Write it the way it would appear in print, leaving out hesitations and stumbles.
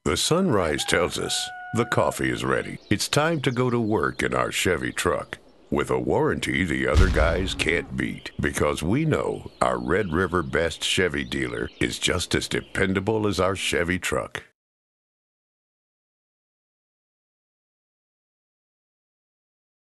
The sunrise tells us the coffee is ready. It's time to go to work in our Chevy truck with a warranty the other guys can't beat, because we know our Red River Best Chevy dealer is just as dependable as our Chevy truck.